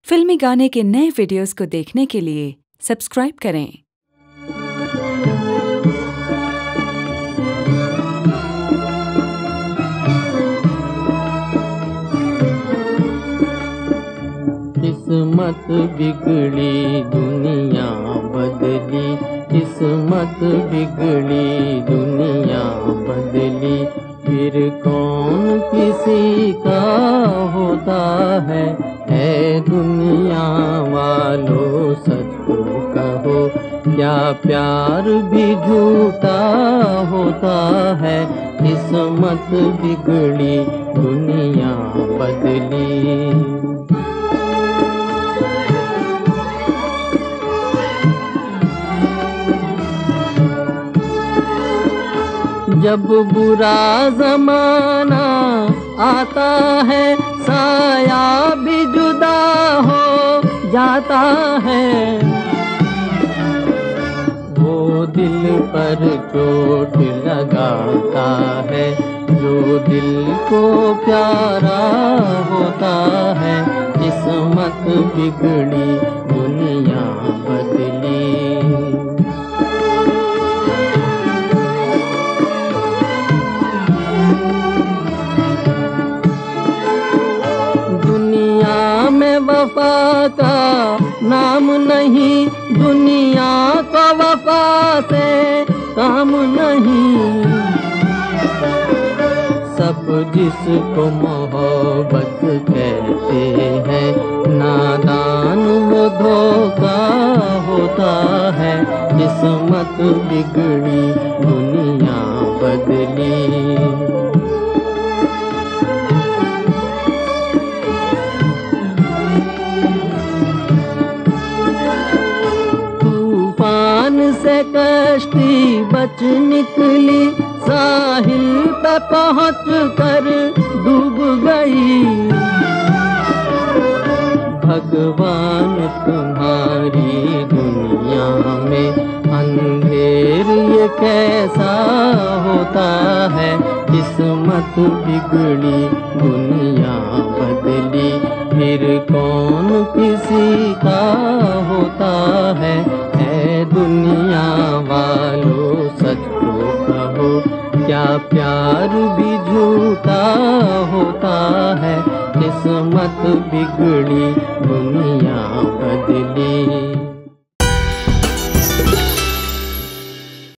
फिल्मी गाने के नए वीडियोस को देखने के लिए सब्सक्राइब करें। किस्मत बिगड़ी दुनिया बदली, किस्मत बिगड़ी दुनिया बदली, फिर कौन किसी का होता है। ऐ दुनिया वालों सच तो कहो, क्या प्यार भी झूठा होता है। किस्मत बिगड़ी दुनिया बदली। जब बुरा ज़माना आता है, साया भी जुदा हो जाता है। वो दिल पर चोट लगाता है, जो दिल को प्यारा होता है। किस्मत बिगड़ी दुनिया बदली। वफा का नाम नहीं, दुनिया को वफा से काम नहीं। सब जिसको मोहब्बत कहते हैं, नादान वो धोखा होता है। किस्मत बिगड़ी दुनिया बदली। से कश्ती बच निकली, साहिल पे पहुँच कर डूब गई। भगवान तुम्हारी दुनिया में अंधेर ये कैसा होता है। किस्मत बिगड़ी दुनिया बदली, फिर कौन किसी का होता है। ऐ दुनिया वालों सच तो कहो, क्या प्यार भी झूठा होता है। किस्मत बिगड़ी दुनिया बदली।